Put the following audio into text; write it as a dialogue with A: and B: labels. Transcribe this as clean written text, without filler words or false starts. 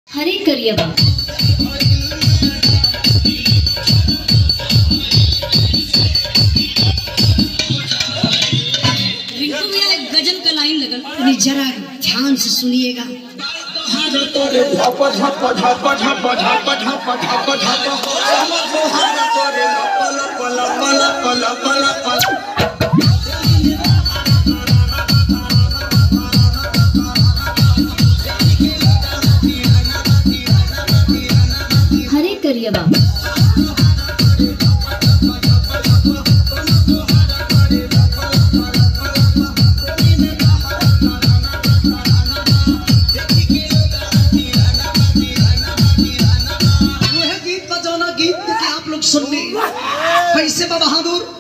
A: हरे करियबा
B: रिंकू भैया एक गजल का लाइन लगल,
C: जरा ध्यान से सुनिएगा।
A: हरे करियबा
C: सुनने पैसे बहादुर